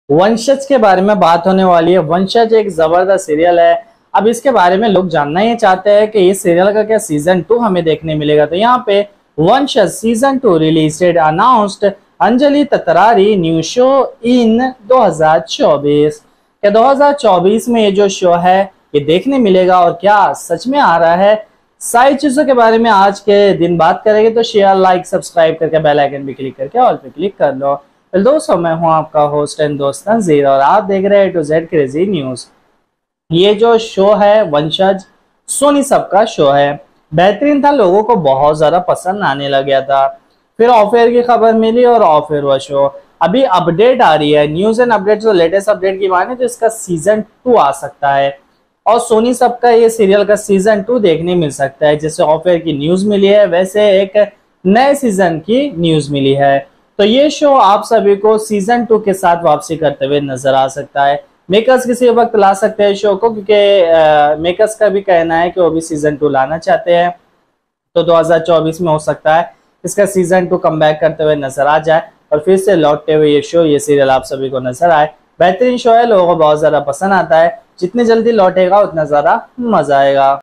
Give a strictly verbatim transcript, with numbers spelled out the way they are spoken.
वंशज के बारे में बात होने वाली है। वंशज एक जबरदस्त सीरियल है। अब इसके बारे में लोग जानना ही चाहते हैं कि इस सीरियल का क्या सीजन टू हमें देखने मिलेगा। तो यहाँ पे Vanshaj season two release announced Anjali Tatrari new show in दो हज़ार चौबीस। क्या दो हज़ार चौबीस में ये जो शो है ये देखने मिलेगा और क्या सच में आ रहा है, सारी चीजों के बारे में आज के दिन बात करेंगे। तो शेयर, लाइक, सब्सक्राइब करके बेल आइकन भी क्लिक करके ऑल पे क्लिक कर लो। तो दोस्तों, मैं हूं आपका होस्ट एंड दोस्त तंजीर और आप देख रहे हैं टू जेड क्रेजी न्यूज। ये जो शो है वंशज, सोनी सब का शो है। बेहतरीन था, लोगों को बहुत ज्यादा पसंद आने लग गया था। फिर ऑफ एयर की खबर मिली और ऑफ एयर हुआ शो। अभी अपडेट आ रही है, न्यूज एंड अपडेट, जो लेटेस्ट अपडेट की माने तो इसका सीजन टू आ सकता है और सोनी सब का ये सीरियल का सीजन टू देखने मिल सकता है। जैसे ऑफ एयर की न्यूज मिली है वैसे एक नए सीजन की न्यूज मिली है। तो ये शो आप सभी को सीजन टू के साथ वापसी करते हुए नजर आ सकता है। मेकर्स किसी वक्त ला सकते हैं शो को, क्योंकि मेकर्स का भी कहना है कि वो भी सीजन टू लाना चाहते हैं। तो दो हज़ार चौबीस में हो सकता है इसका सीजन टू कमबैक करते हुए नजर आ जाए और फिर से लौटते हुए ये शो, ये सीरियल आप सभी को नजर आए। बेहतरीन शो है, लोगों को बहुत ज्यादा पसंद आता है। जितनी जल्दी लौटेगा उतना ज्यादा मजा आएगा।